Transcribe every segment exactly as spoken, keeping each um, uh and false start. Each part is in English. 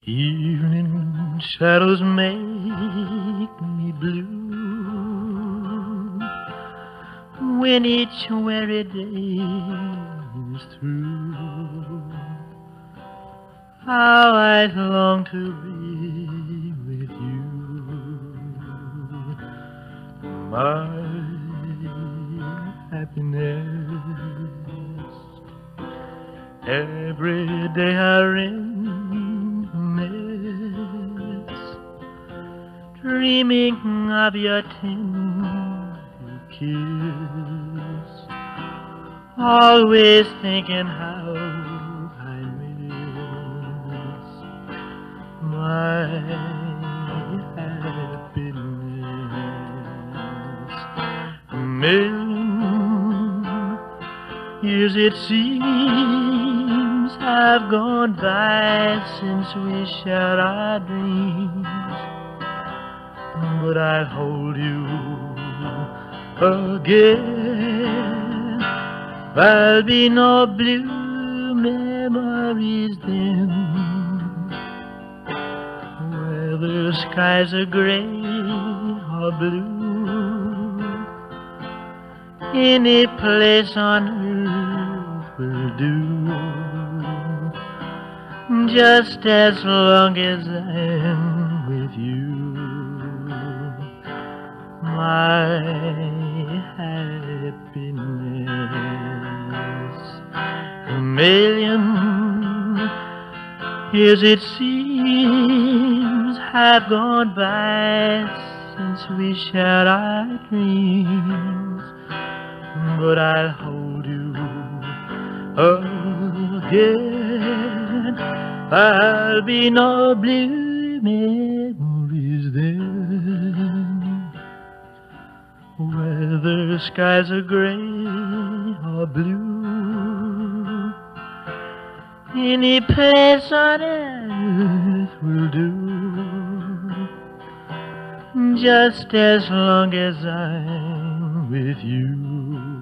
Evening shadows make me blue when each weary day is through. How I long to be with you, my happiness. Every day I reminisce, dreaming of your tender kiss, always thinking how I miss my happiness. A million years it seems have gone by since we shared our dreams, but I'll hold you again. There'll be no blue memories then, whether skies are gray or blue. Any place on earth will do, just as long as I'm with you, my happiness. A million years it seems have gone by since we shared our dreams, but I'll hold you again. There'll be no blue memories then, whether skies are gray or blue. Any place on earth will do, just as long as I'm with you,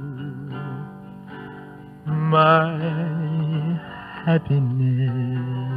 my happiness.